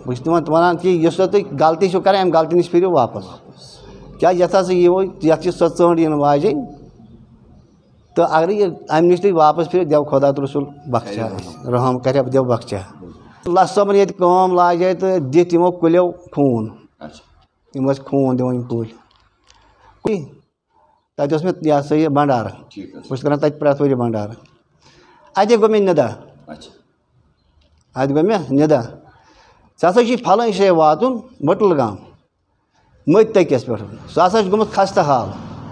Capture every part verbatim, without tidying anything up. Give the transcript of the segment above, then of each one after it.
बस तुम वन कि तुम गलती कर अम गलती नश फिर वापस क्या ये यो ये सो च इन वाजन तो अगर ये अम नश तुम वापस फिर देव खुदा तो रसूल बख्शा रहम कर देव बख्शा लस सबन ये लाज तो दित यमो कुलो खून यम खून दिवान कुल तत मे यह सा यह भंडार बस कर तत प्रत वरी भंडार अत गो मे निदा अत गो मे निदा सा फलान जाए वातुन बटुल गाम मत तकिस पे सह गोमुत खस्ता हाल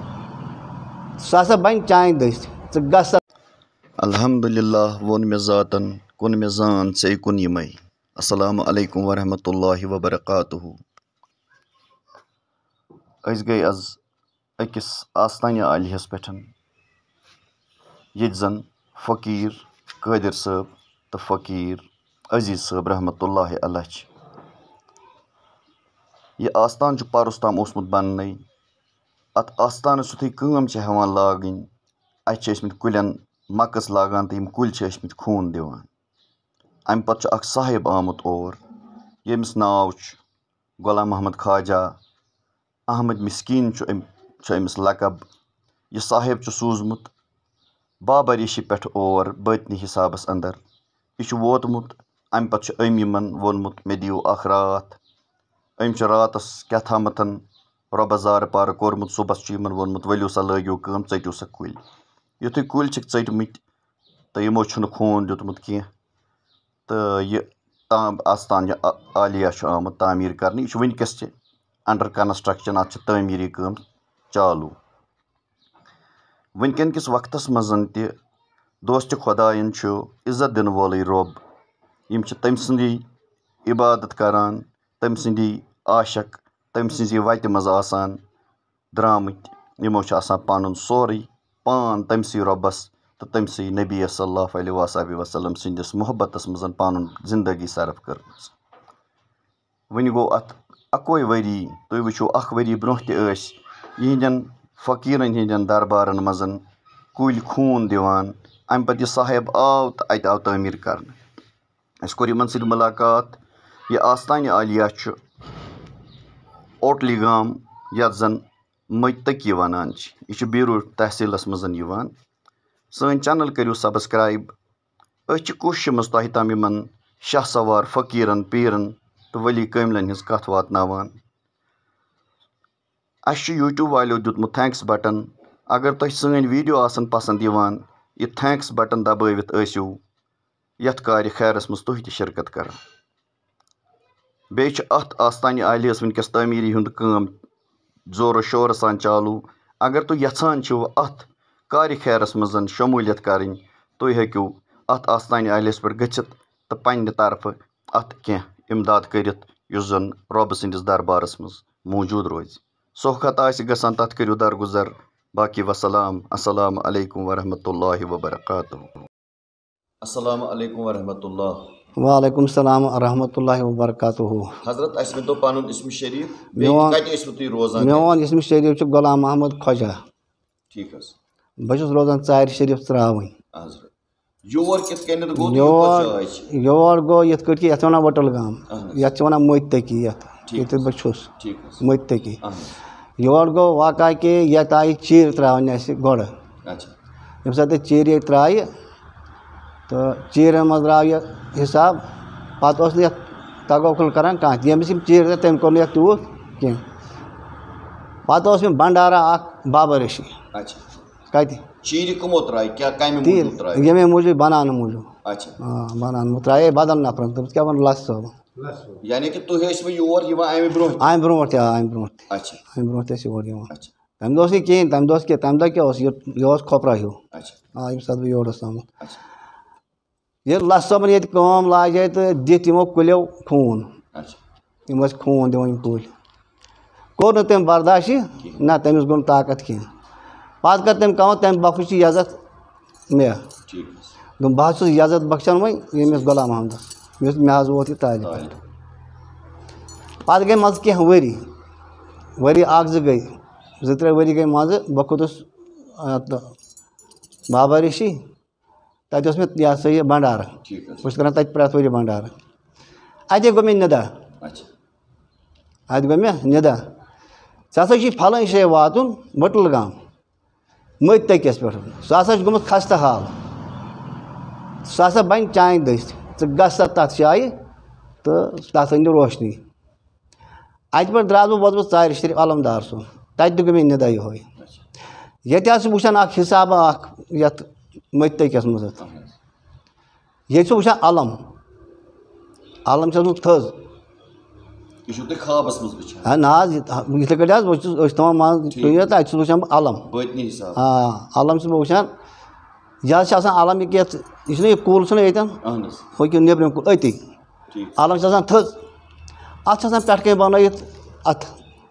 सह बन चान दस्त ग अल्हम्दुलिल्लाह वोन मे ज़ातन कुन मे जान से कुन यमै अस्सलामु अलैकुम वरहमतुल्लाहि वबरकातुहु। अस गई आज अकिस आस्तान आलियस पे ये जन फ़कीर कादिर साहब तो फ़कीर अजीज़ साहब रहमतुल्लाहि अलैह यह आस्तान परस ताम ओसमुत बनने अत आस्तान सुथी कम हेवान लागन अत कुलन मकस लागान तो कुल खून दिवान अम पत् अख साहिब आमुत और यमिस नाव गुलाम मोहम्मद ख्वाजा अहमद मिस्कीन अमिस लकब यह साहिब सूजमुत बाबरिशी पे और बतनी हिसाबस अंदर यह वोतमुत अम पत् अम यमन वोनमुत मे दियो अख रात अम रातस क्या थामतन रबजार पार कोरमुत सुबस वोनमुत वलियो सा लगियो कम चटियो सा कुल युथु कुल चटमत तो यमो खून दितमुत कह तो यह ताम आस्तान आलिया आमुत तामीर कर यह वनकस अंडर कंस्ट्रक्शन अत तमीरी कम चालू वनकन किस वक्तस मजन त दोस्त खुदायन इज्जत दिन वोल रब यम तम सदी इबादत करान तम सदी आशक तम सज वत मज आसान द्रामत यमो पन सोरे पान तमसी रबस तो तमसी नबी सल्लल्लाहु अलैहि वसल्लम सदिस मोहब्बतस मज पन जिंदगी सर्फ कर वन गो अत अकोई वरी तुम वो अख वरी ब्रोह तहदन फ़कीरन हंदन दरबारन मज कुल खून दिवान अम पे साहिब आव तो अत आव तमीर कर अस कोर यमन सद मुलाकात यह आस्तान आलिया ओटली गाम यथ जन मतकी वनान यह बीरू तहसीलस मज सन चैनल करियो सब्सक्राइब अस कोशिश मज तह तम यमन शाह सवार फ़कीरन पीरन तो वली कामिलन हज कथ वातनावान अस यूट्यूब वालों दितमुत थैंक्स बटन अगर तुम सन वीडियो आसन पसंद यवान यह थैंक्स बटन दबावित आसियो यथ कार्य खैरस मज तुह त शिरकत कर बेच अत आस्तान आलियस वनकस तमीरी हुंद काम जोर शोर सान चालू अगर तुम यछान अत कार्य खैरस मज शमूलियत कर तुम हेक्यू अत आस्तान आलियस पे गच्छित तो पन्ने तरफ अत कह इमदाद करित युस जन रब सदिस दरबारस मज मौजूद रोज सोखत आसि गसान तथ करियो दरगुजर बाकी वसलाम अस्सलामु अलैकुम वरहमतुल्लाहि वबरकातुहु। अस्सलामु अलैकुम वरहमतुल्लाह। वालेकुम सलाम रहमतुल्लाहि वबरकातुहु। हजरत अस तो पनुन इस्म शरीफ कत रोजान मेन इस्म शरीफ गुलाम मोहम्मद ख्वाजा। ठीक बस रोजान चार शरीफ त्रावन योर कित गो योर गो ये ये वन वटल गाम ये वन मतकी ये बस मतकी योर गो वाक़ा कि ये आई चीर त्रावन गोड़ यम सात चीर त्राय तो चीर मज द्राव यह हिसाब पे तगोखुल करान कह यमिस चीर तम कोर तूत कह पे भंडारा बाबरिशी कत चीर कमो त्राय क्या तीर यमे मूजूब बनान मूजूब अच्छा बनान त्राय बदल नफर तम क्या वन लस सब यानी कि तुह योर अमि ब्रो अमि ब्रो अमि ब्रो अच्छा अमि ब्रो योर तम दोस कहें तम दोस क्या तम क्या यह खोपरा हिू हाँ यम सात बह योर आमुत ये लस सबन ये लाज तो दित यमो कुलो खून यम खून दिवान कुल कोर न तम बर्दाश्त ना तमिस गो ताकत कह पत कर तम कम तम बख्श इजाजत मे दोप बह इजाजत बख्शान वो यमिस गुलाम अहमदस मे वोत यह तालीम पे गई मज कह वरी वरी अख जो गई जो त्रे वरी गई मज बह खोतुस बाबरिशी तत मे यह सा यह भंडार बस कर तत प्रत वरी भंडार अत गो मे निदा अत गो मे निदा ऐसा फलान जाए वातुन मटल गाम मत तकिस पे सह गोमुत खस्ता हाल सह बन चान दस्त सा तथ जाए तो तथ अनु रोशनी अत पे द्रास बह वोतुस चार शरीफ अलमदार सुन तत गो मे निदा ये ये वुचान हिसाब ये मत तकिस मज ये वुचान अलम अलम थज ना इथे कट तमाम मान तुत अत वुचान बह अलम हाँ अलम बह वुचान यह अलम यह यह कुल ये नबरम कुल अति अलम थज अत पे बनत अथ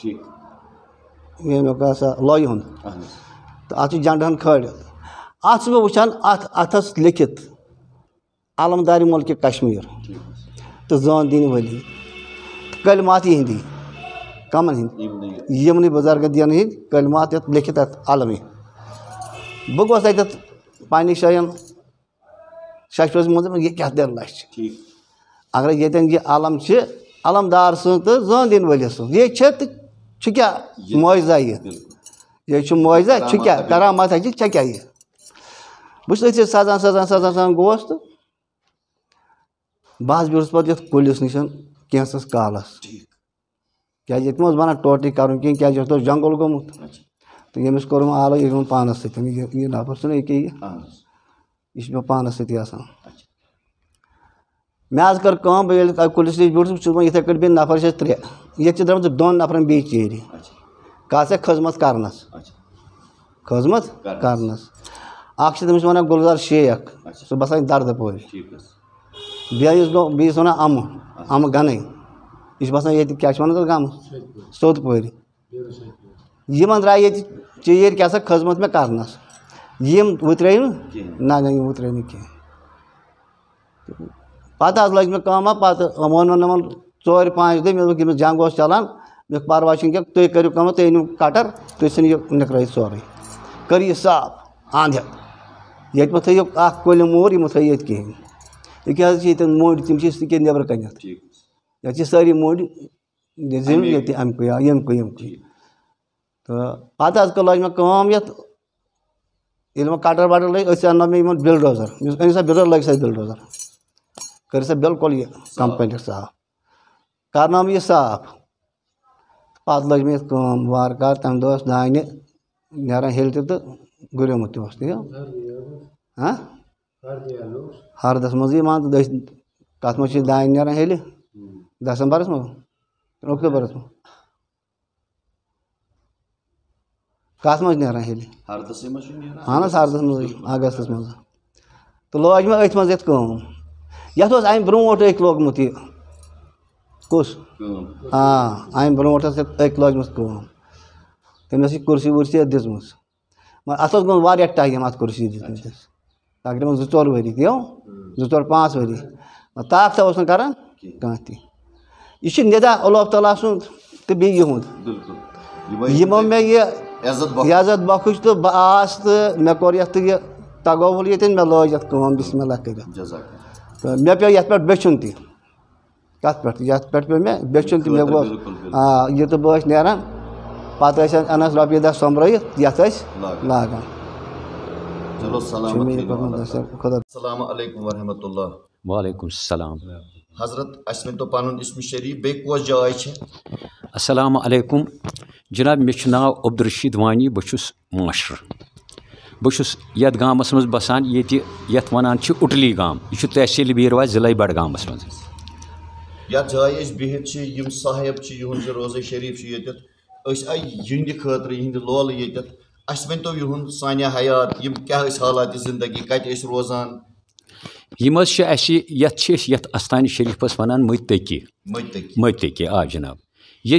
लॉय हूँ तो अत झंडन खड़ अत बह वुचान अथ अथस लिखित अलमदारी मुल्क कश्मीर तो जान दिन वली कलमात हिंदी कमन हिंद यमन बुजुर्ग दिन हिंद कलमात लिखित अलम बह गोस तत पानी शायन शशपस मज ये क्या दिन लच अगर ये ये अलम अलमदार सुन तो जान दिन वली सुन ये क्या मुआवजा ये मुआवजा क्या करामत है क्या ये बस सजान सजान सजान सजान गोस तो बह बिहस पे कुलिस नश कैंसस कालस क्या बना टोटली कर क्या जंगल गोमुत तो यमिस कोर आलो ये पानस सत यह नफर सुन ये यह पानस सत मे आज कर बह कुलिस नश बिहस इथे पे नफर त्रे ये द्रम दोन नफरन बे चेर कह खजमत करनस खजमत करनस तमिस वन गुलजार शेख सह बसान दर्दपोर बेस गो बीस वन अम अम गने यह बसान ये क्या वन गाम सोदपोर यम द्रा ये चेर क्या खजमत मे करनस यम उतरे ना उतरे कह पत लग मे कम पे वोन वन चोर पाँच दह मे जंग चलान मे परवा क्या तुम करो कम तुम अनु कटर तुम सन यह निकल सोरे कर यह साफ आंध ये थो कुल मूर यम थो ये कहें ये मोड़ तम नबर कनत ये सारी मोड़ ये अमुक यमुक यमुक तो पे लग मे ये कटर वटर लग अनो मे बिलडोजर अन सा बिलडोजर लग सा बिलडोजर कर सा बिल्कुल ये कंप्लीट साफ करना यह साफ पे लग मे वार कार तम दह दाने नान हेल तो गुरमुत हाँ हरदस मज मान कत मे दान नान हेल दिसंबरस मज अक्टूबरस मज कत मज नान हेल अहन हरदस मज अगस्तस मज तो लग मे अथ मज ये अम ब्रोट अक लोगमुत यह कुस हाँ अम ब्रोट अक लजम तमिस कुर्सी वुर्सी दिम मगर अत गो टाइम अत कुर्सी दिस तकरीबन जो चोर वरी यो जो चोर पाँच वरी ताक सा कर कह यह निदा अल्लाह ताला सुन तो बे यमो मे यह इज्जत बख्श तो बह आस तो मे कोर यह तगोल ये मे लज ये बिस्मिल्लाह कर तो मे पे ये बेचुन तथ पे ये पे मे बेचुन मे गो हाँ यह तो बह नान पे अनस रोपये दह सोम्ब्रत ये लागान वालेकुम सलाम हजरत अस तो पन इसम शरीफ बे कस जाय अस्सलाम अलैकुम जनाब मे नाव अब्दुलरशीद वानी बहुस मास्टर बहुस यथ गामस मज बसान ये वनान उटली गाम यह तहसील बीरवा जिले बडगामस मज यथ जाय बिहित यम साहेब युहद रोज़ा शरीफ यहंद खतर यहंद लोल ये अस वन तो युहद सानिया हयात यम क्या हालात जिंदगी कत रोजान यम यथ अस्तान शरीफस वनान मुत्तकी मुत्तकी आ जनाब ये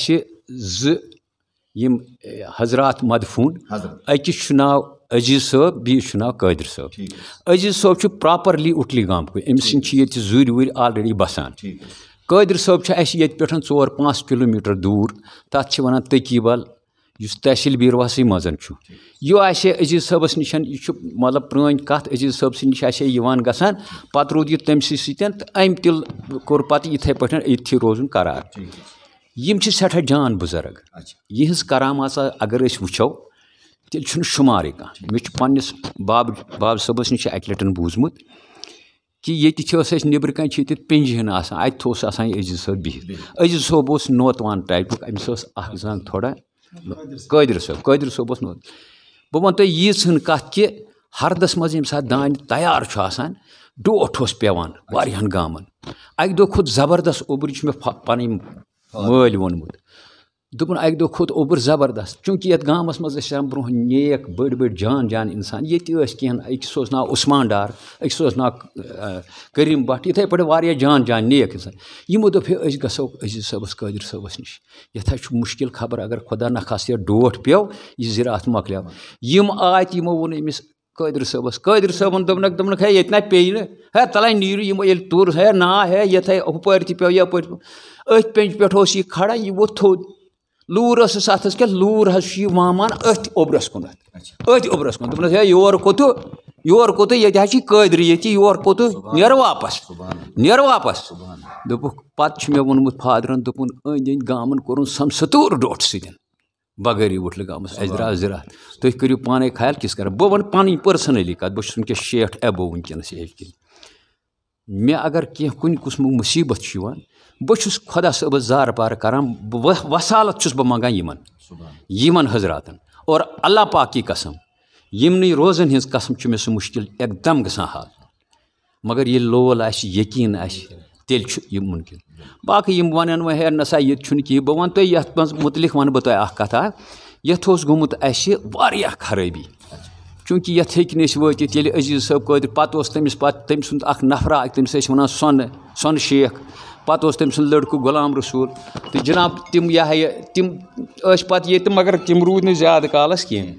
यम हजरात मदफून अकिस नाव अजीज साहब बीस नाव कादिर साहब अजीज साहब प्रॉपरली उटली गाम को अमिस ये जुर वुर ऑलरेडी बसान कादिर साहब ये पे चोर पाँच किलोमीटर दूर तथ वनान तकीबल युस तहसील बीरवासै मज़ यह आसे अजीज सबस निश यह मतलब प्रण कत अजीज सब निश आसे यवान गसान पत रोद यह तमसी सतन तो अम तिल कोर पत इथे पे इथि रोजन करार यम सठा जान बुजुर्ग यहज करामात अगर वो तेल शुमार कह मे पन्नस बाब बाब सबस निश अक लटन बूजमुत कि ये नबर कन पेंज हन अत अजीज सब बिहित अजीज सोब नोतवान टाइपुक अमिस जंग थोड़ा कादिर सोब कादिर सोब नोत बह वन तुम यीज हन कत कि हरदस मज यम सात दान तैयार डोठ पेवान वारियान गामन अक दो खुद जबरदस्त ओबर मे पन मल वोनमुत दोपन अक दो खुद ओबर जबरदस्त चूंकि यत गामस मज ब्रोह नेक बड़ बड़ जान जान इंसान ये कह अकिस नाव उस्मान डार अकिस नाव करीम भट्ट इथे पे वारिया जान जान नेक इंसान यमो दोप अस गो अजीज सबस कादिर सबस निश यथा मुश्किल खबर अगर खुदा न खास डोठ पेव यह ज़रात मकल्याव यम आय यमो वोन अमिस कादिर सबस कादिर सबन दोपनक दोपनक है ये ना पे है तलान नीरू यमो ये तुर है ना है ये हुपर पे यप अथ पेंज पे यह खड़ा यह वो थोद लूर अत क्या लूर वामान अथ ओबरस कुन अथ ओबरस कुन दोपन है योर कोत योर कोत ये कादरी ये योर कोत नेर वापस नेर वापस दोप पत मे वोनमुत फादरन दोपन अंद अंद गामन कोर समसतूर डोठ सतन बगैर वुटल गामस अस द्राव ज़रात तुम करो पाने ख्याल किस कर बह वन पन पर्सनली कत बस वनकस शेठ एबो वनकस एज कि मे अगर कह कुन कुसमुक मुसीबत बह खुदा सबस जार पार करान वसालत बह मंगान यमन यमन हजरातन और अल्लाह पाक की कसम यमन रोजन हज कसम मे सह मुश्किल एकदम गसान हाल मगर ये लोल आस यकीन आस तेल यह मुमकिन बाकी यम वन वह है नसा ये कह बह वन तुम ये मुतलिक वन बह तुम कथा यथ गोमुत वारियाह खराबी चूंकि यथ हेन वत ये अजीज सब कादिर पत तमिस पत तम सुंद अख नफरा तमिस वन सोन सोन शेख पत तम सुंद लड़कू गुलाम रसूल तो जनाब तिम यह तिम पत ये मगर तिम रूद न ज्यादा कालस कह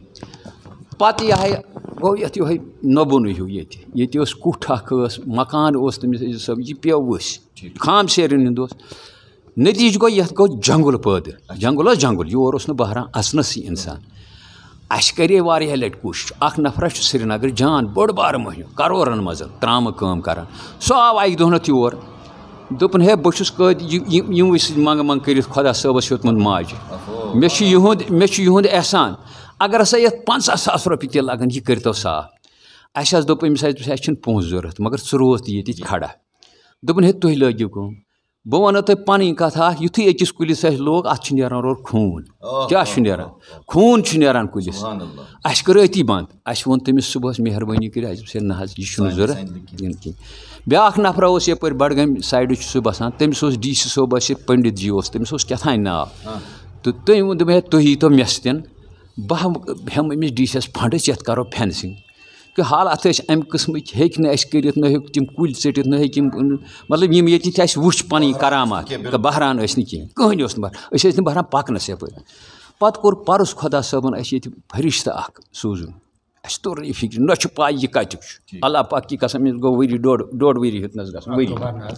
पत यह गो ये यो नबुन हूँ ये कुठ मकान तमिस अजीज सब यह पेव वस खाम शेरन हंद नतीज गो ये गो जंगल पद जंगल जंगल योर बहरान अचनस इंसान अस करे वारिया लट कोशिश अख नफरा श्रीनगर जान बड़ बार महू करोरन मज त्राम काम करान सो आव अक दह नत योर दोपन है बहुत यम मंग मंग कर खुदा सबस हेतमुत माज मे युंद मे युंद एहसान अगर हसा ये पंचा सास रुपये ते लगन यह करतो साफ अस दोप अमिस पोस जरूरत मगर सह रोज ये खड़ा दोपन है तुम लगिव कम बह वनो तुम पन कथा युथु अकिस कुलिस लोग अत नेरान रोर खून क्या नेरान खून नेरान कुलिस अस कर अति बंद अस वोन तमिस सुबह मेहरबानी कर ना यह जरूरत ब्या नफरा यप बडगम साइड सह बसान तमिस डी सी सोब पंडित जी तमिस क्या नाव तो तुम वो दोप तुम यीतो मेस तन बह हम अमिस डी सी फंड ये करो फेंसिंग कि हाल अत अमि कस्म हेक कर न हेक तम कुल टिट न हेक मतलब यम ये वुच पन करामात बहरान कहें कहन बहरान बहरान पकनस यप पत कोर परस खुदा सबन अस फरिश्त अख सूजुन अस तोर यह फिक्र न पाई यह कत अल्लाह पाक की कसम गो वरी डोड डोड वरी हेतनस गस वरी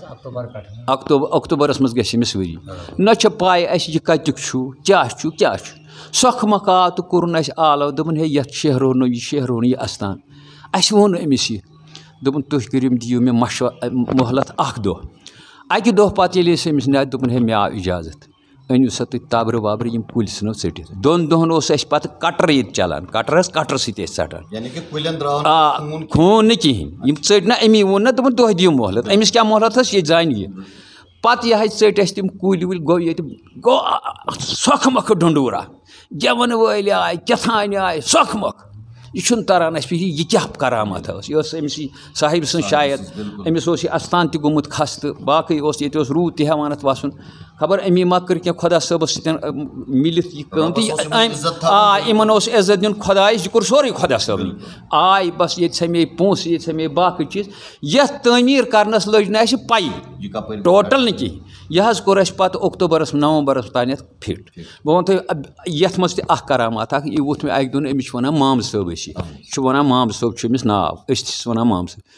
अक्टूबर अक्टूबरस मज गस वरी न पाई अस यह कत क्या क्या सख मका तो कोर आलो दोपन है ये शहरो नो यह शहरो यह अस्तान अस वोन अमिस यह दोपन तुम करो दियो मे मशवर मोहलत अख दो अकि दो पत ये अमिस ना दोपन है मे आव इजाजत अनिव सा तुम तब्र वब्र यम कुल नो टिट दोन दोहन पे कटर ये चलान कटर कटर सटान आ खून न कहें यम ट ना अमी वोन ना दोपन तुह दियो मोहलत अमिस क्या मोहलत ये जान यह पत यह ट तम कुल वुल गो ये गो सख मख डंडूरा गेवन वल आय कथान आय सख मख यह तरान अस यह क्या करामत यह अमिस साहिब सं शायद अमिस अस्तान त गोमुत खस तो बाकी ये रूद तवान अत वसन खबर अमी मा कर क्या खुदा सबस मिलित यह आ इन इज्जत दिन खुदायस यह कोर सोरे खुदा सबनी आय बस ये समे पोस ये समे बाकी चीज ये तमीर करनस लज ना पाई टोटल न कहें यह कोर पत अक्टूबरस नवंबरस तान फिट बह वन तुम ये मज करामात यह वोथ मे अक दिन अमिस वन माम सब वन माम सब अमिस नाव वन माम सब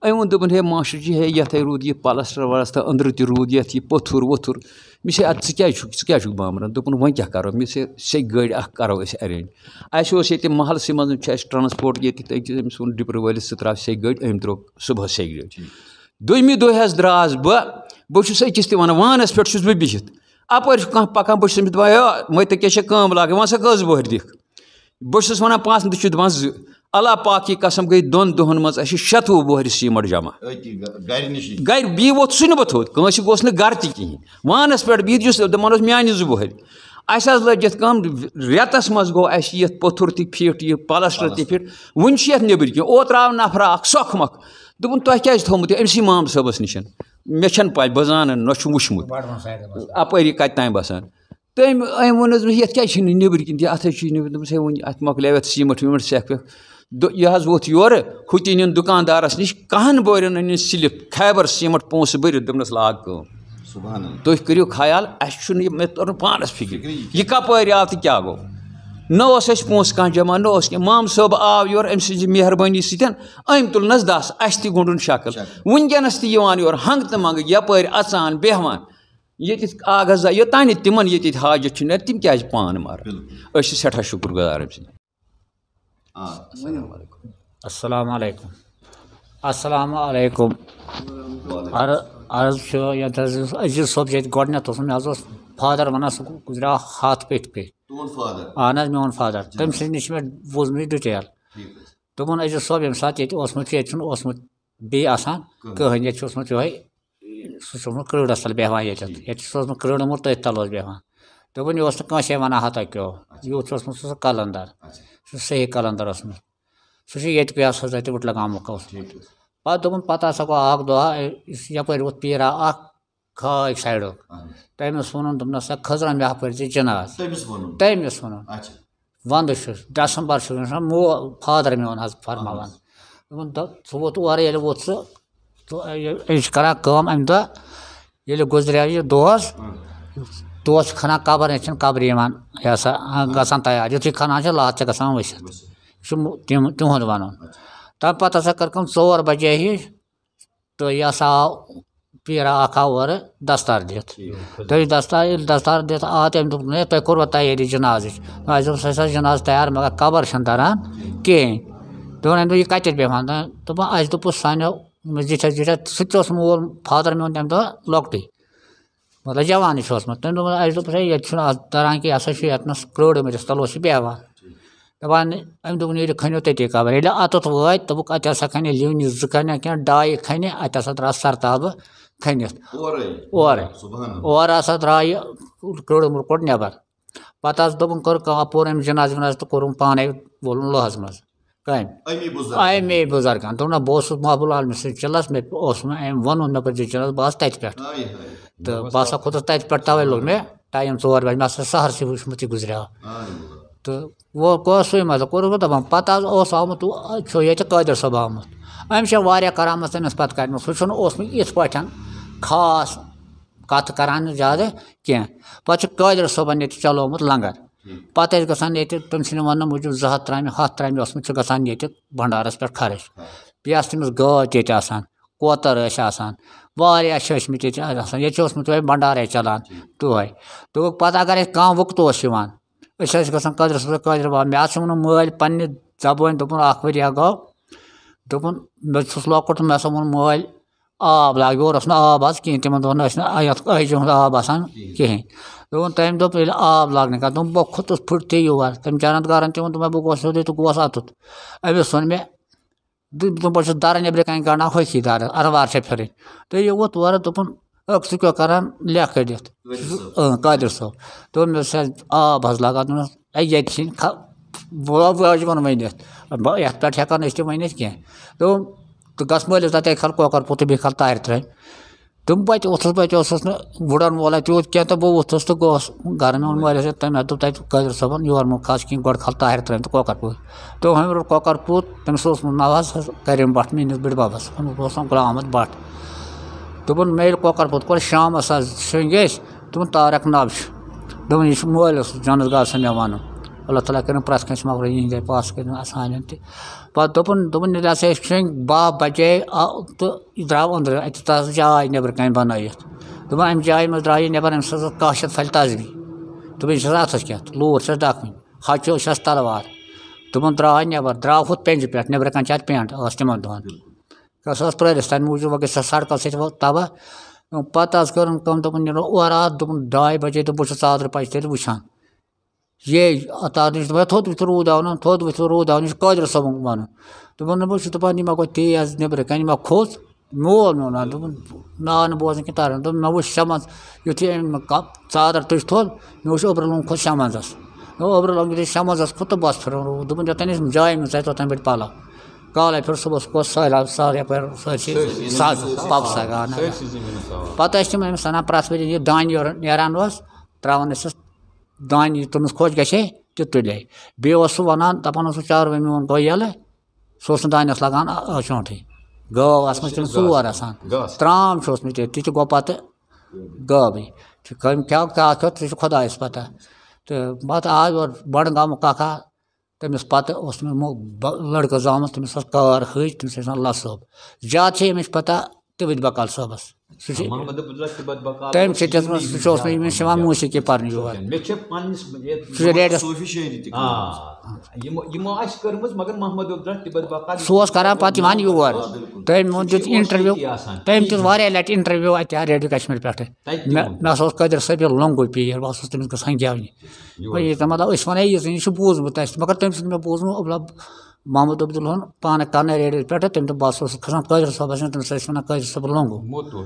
अमि वोन दोपन है मास्टर जी है यथ रूद यह पलस्टर वलस्टर अंदर तह रूद यथ यह पथुर वथुर मिस अद क्या बामरान दोपन वह क्या करो मिस से गाड़ी अख करो अरेंज अस ये महलस मज ट्रांसपोर्ट ये अमिस वो डिपर वलिस सह त्रा से गाड़ी अम त्रो सुबह से गाड़ी दोमि दह द्रास बह बहुत अकिस तक वन वानस पे बह बिहित अपर कह पकान बहुत दपान मत क्या कम लाग वन सा कस बोहर दिख बहुत वन पाँच दिख दपान जो अल्लाह पाक की कसम गई दोन दोहन मज शतवु बोहर सीमट जमा गर बी वोत सह बह थोद कंस गोस गर तहन वानस पे बिहित दपान मानि जो बोहर अस लग रेतस मज गो ये पथुर तह फिट यह पलस्टर तह फिट वन ये नबर कह ओत आव नफरा सोख मख दोपन तुह क्या थोमुत अमसी माम सबस निश मे पा बह जान न वुचमुत अपरी कत तान बसान तम अम वो ये क्या नबर कन अत नबर वन अत मकल सीमट वीमट सेख वेख यह वोत योर हुत इन दुकानदारस नश कहन बोरन अन स्लिप खैबर सीमट पोस भर दोपनस लाग कम तुह करो ख्याल अस मे तर पानस फिक्र यह कपर आव तो क्या गो न पोस कह जमा न माम सोब आव योर अम सज मेहरबानी सतन अम तुलनस दस अस तह गुंडन शक्ल वनकस तह योर हंग तो मंग यपर अचान बेहवान ये आगजा योतान तिमन ये हाजत तिम क्या पान मार सठा शुक्र गुजार अम सद अस्सलाम वालेकुम अस्सलाम वालेकुम अर्ज अजीज सोब ये गोडनेथ मे फादर वन सह गुजरा हाथ पेट पे अहन मोन फादर तम नश मे बोजम डिटेल दोपन अजीज सोब ये सात ये बे आसान कहन ये योहे सह कृड़स तल बेहान ये कृड़मुत तथ तल बेहान दोपन यह कंसे वन हता क्यों यूथ सह कलंदर सह सही कलंदर सह ये पे वुटलग आमुक पे दोपन पता हसा गो अख दह यपर वो पीरा अख खाक साइडो तमिस वोन दोपन सा खजरा मे हपर जनाज तमिस वोन वंद दिसंबर मो फादर मोन फरमान दोपन सह वोत और ये वोत सह करान कम अम दह ये गुजरिया यह दोस दोस खना कबर ये कबर यह सा गसान तैयार युथी खनान लात गसान वसित तिहुंद वन तम पत हसा कर कम चोर बजे ही तो यह हसा आव पीरा अख आव और दस्तार दित तुम दस्तार दस्तार दित आ तम दोप तुम कोर तैयारी जनाज सह जनाज तैयार मगर कबर दरान कहें दोपन यह कत बेहान दोप अस दोपस सानो जिठा जिठा सह मोल फादर मोन तम दह लॉकटे मतलब जवान तम दोप अस दोप ये दरान कि हसा यस क्रोड़ मरिस तलो बेहान दपान अम दोपन ये खनो तती कबर ये अतुत वात दोपक अत हसा खन लिवनि जो खन क्या डाई खन अत हसा द्रा सरताब खनित और और हसा द्रा क्रोड़ मुर कोट नबर पत दोपन कर पूर अम जनाज वनाज तो कोर पाने वोल लोहस मज कम अमे बुजुर्गन दोप बहुत महबूल आलम चलस मे वन मे पे चलस बह तथ पे तो बह हसा खोत तथ पे तवे लोग मे टाइम चोर बजे मे सहर से वुचमुत गुजरिया तो वो गो सही मतलब कोर दपान पत आमुत ये कादिर सोब आमुत अम करामत तमिस पे कर सह इत पे खास कत करान ज्यादा कह पे कादिर सोबन ये चलोमुत लंगर पे गसान ये तम सद वन मूजूब जह हथ त्रामे हथ त्रामे गसान ये भंडारस पे खर्च बे तमिस गाय ते कोतर वारियामत ये भंडारे चलान तुह तो पत अगर कह वक्त गसान कादिर सोब कादिर बाबा मे वो मल पन्ने जबान दोपन अख वरिया गो दोपन मे लॉकुट मे वो मल आब लाग योर आब आज कहें तिम दोन अजि हूँ आब आसान कहें दोपन तम दोप आब लागने का दोप बह खोतुस फुटते योर तम जानत गारन तिम दोप बह गोस सोदे तो गोस अतुत अमिस वोन मे बह दर नबर कन गड़ा होखी दर अरवार से फिर तो ये वोत वर दोपन अख सह क्या करान लेख दित कादिर सोब दोप मे आब हज लगा ये वन वन ये पे हेकान वन कह दोप तो गस मलिस तक खल कोकर पुत बे खल तार त्र तुम बत उस बत वुड़न वोल तूत क्या तो बह वोथस तो गोस घर मे मलिस तम दोप तक कादिर सोबन योर मो खस कह गो खल तार त्र तो कोकर पुत तो हम रोट कोकर पुत तमिस नाव करीम भट मेस बड़बबस गुलाम अहमद भट दोपन मे कोकर पुत कोर शाम शंग दोपन तारक नब दोपन यह मलिस जानस गा मे वन अल्लाह ताला कर प्रत कंस मगर यह पास कर सान पे दोपन दोपन बाप बचे तो द्राव अंदर अत जाय नबर कन बनत दोपन अम जाय मज द्राय नबर अम काशत फल तजबी दोपन अथस क्या लूर छस दखन हचो छस तलवार दोपन द्राय नबर द्राव हुत पेंज पे नबर कन अत पेंट तमन दोहन कस प्रस तम मूजूब वह गई सड़क सह तबाह पे कर दोपन और दोपन ढाई बजे तो बहुत चादर पच तेल वुचान ये तार नश थोद वो रूद आवन थोद वो रूद आवन कादिर सबन वन दोपन बहुत दपान यह गो तेज नबर कन मा खोत मोल मोना दोपन ना बोजन कि तार दोप मे वो शमज युथे चादर तुज थोद मे वो ओबर लोग खोत शमजस ओबर लोग शमजस खोत तो बस फिर दोपन योतन जाय मे तोतन बट पाला काल फिर सुबह को सैलाब सारे पर पप सगान पे तम सना प्रत वे यह दान नान त्रावान दान तमिस खोज गे तो तुले बे वन दपान चारवे मोन गो यल सह दानस लगान चोंटे गौ मज तम ोर आसान त्राम तह गो पे गवै क्या क्या तह खुदायस पता तो पे आय और बड़ गाम कखा तमिस पत लड़का जाम तमिस कार हज तमिस लस सोब ज्यादा अमिस पता तिबत बकाल सोबस तम सह मौसीकी पर्न योर सह करान पे योर तम दित इंटरव्यू तम दित वारिया लट इंटरव्यू अत रेडियो कश्मीर पे मे कदर सबिर लोंगो पीर बह तमिस गसान गेवनि मतलब वन यह बूजमुत मगर तम मे बूजम मोहम्मद अब्दुल पान कर रेडियो पे तम दो बस खसान कदर सबस तमिस वन कदर सब लोंगो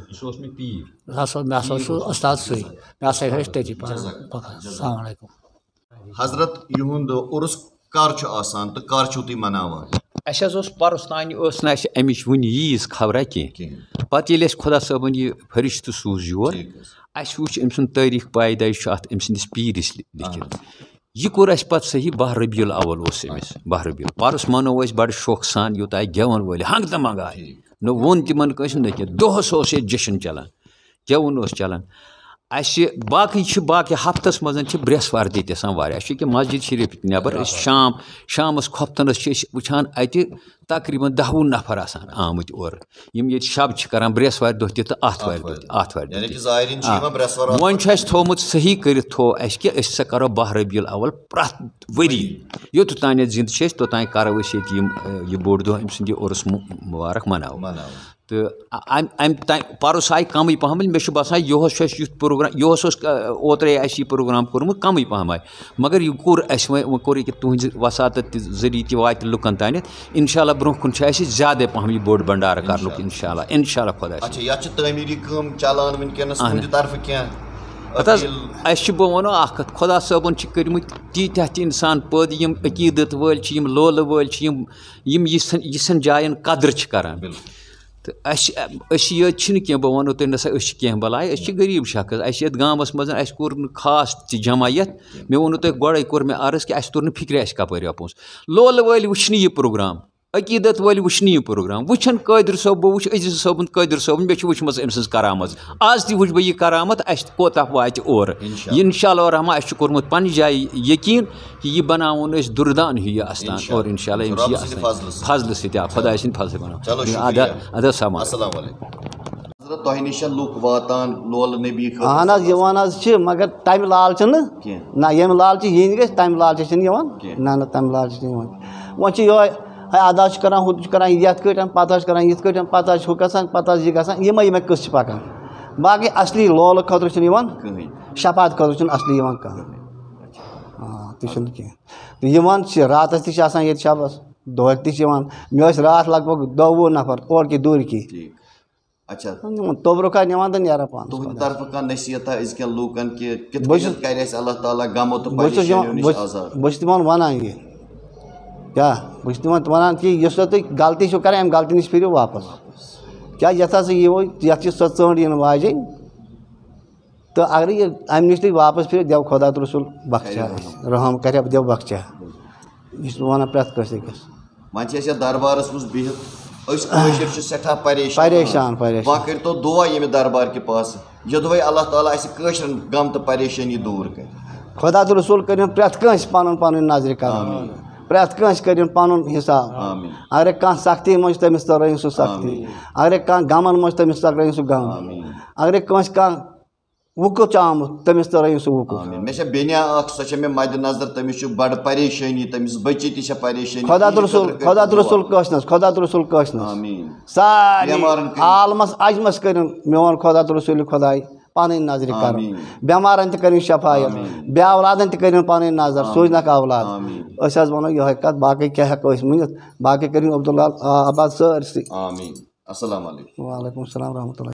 मे उस्ताद सही मे हसा हे तथी अस्सलाम हजरत युहुंद उर्स कर तो कर तुम मनावान अस परस तान अमिच वन यीज खबरा कह पे खुदा सबन यह फरिश्त सूज योर अस वुच अम सुंद तारीख पैदाइश अत अम सदिस पीरिस लिखित यह कोर अस पत सही बाह रबीउल अव्वल अमिस बाह रबीउल परस मनो बड़ शौक सान यूत आय गेवन वल हंग तम मंग आय न वोन तिमन कस न कह दोहस जशन चलान गेवन चलान अस बाकी बाकी हफ्तस मज ब्रेसवार दिसान वारिया मस्जिद शरीफ नबर शाम शामस खोफ्तनस वुचान अत तकरीबन दह वुह नफर आसान आमत और यम ये शब करान ब्रेसवार दह तो आथवार आथवार वन थोमुत सही कर थो अस कि सा करो बाह रबीउल अव्वल प्रत वरी योत तान जिंद तोतान करो यह बोड़ दह अम सुंद उर्स मुबारक मनाओ तो अम परस आय कम पहम मे बसान यह युथ प्रोग्राम यह ओत्रे यह प्रोग्राम कोर्मुत कम पहम आय मगर यह कोर वो कोर तुहज वसात जरिए तह वात लुकन तान इंशाल्लाह ब्रोह कुन ज्यादा पहम यह बोड़ भंडार कर इंशाल्लाह इंशाल्लाह खुदा अस बह वनो अख खुदा सबन कर्मुत तीत्या त इंसान पद यम अकीदत वल यम लोल वल यम यिसन जायन कदर करान तो अस ये कह बह वनो तुम नसा कह बलाय अस गरीब शख्स अस ये गामस मज अस कोर खास जमायत मे वोनो तुम गोड़े कोर मे अर्ज कि अस तोर फिक्र अस कपर अपोस लोल वल वुचन यह प्रोग्राम अकीदत वल वुचन यह प्रोग्राम वुचन कादिर सोब बह वुच अजीज सोबन कादिर सोबन मे वुचम अम सज करामत आज ति वुच बह यह करामत अस कोता वात और इंशाअल्लाह रहमान अस कोर्मुत पन्ने जाय यकीन कि यह बनावन अस दुर्दान ही आस्थान और इंशाअल्लाह फजल सत खुदा सिंद फजल बनाओ अदा सलाम तह निश लुक वातान लोल नबी अहन मगर तम लालच ना यम लालच यह गई तम लालच ना ना तम लालच वन यह अदा करान हु करान यथ पत करान यथ पत हु गसान पत यह गसान यम यम कस पकान बाकी असली लोल खतर शपात खतर असली कह तह रात तह शबस दह तह मे रात लग भग दह वुह नफर और की दूर की अच्छा तोबरुखा निवान तो न्यारा पान तुम तरफ का नसीहत अजकन लूकन कि कित अल्लाह ताला गमो तो परेशानियों निश आजाद बस तिमन वनान ये क्या बस तिमन वनान कि यस तुम गलती कर अम गलती नश फिर वापस क्या यथ हसा यो यथ सो चंड इन वाजन तो अगर ये अम नश तुम वापस फिर देव खुदा तो रसूल बख्शा रहम कर देव बख्शा यह वन प्रत कस वन दरबारस मज बिहित सठा परेशान वह कर तो दुआ ये दरबार के पास यदि अल्लाह ताला कशरन गम तो परेशानी दूर कर खुदा तो रसूल करिन प्रैत कंस पन पन नजर कर प्रैत कंस करिन पन हिसाब अगर कह सख्ती मज तमिस तरह सह सख्ती अगर कह गमन मज तमिस तरह सह गम अगर कंस कह वुकुत आमुत तमिस तरह सह वुकुत मे बेनिया सो मे मद नजर तमिस बड़ परेशानी तमिस बच्ची ती परेशानी खुदा तो रसूल खुदा तो रसूल कहस खुदा तो रसूल कहस सारे आलमस अजमस करिन मोन खुदा तो रसूल खुदाई पन नजर कर बेमारन तक शफायत बे औलादन तक पन नजर सोजनक औलाद वनो यह कत बाकी क्या हेको वन बाकी करिन अब्दुल्ला आबाद सरसी आमीन अस्सलाम वालेकुम वालेकुम अस्सलाम रहमतुल्लाह।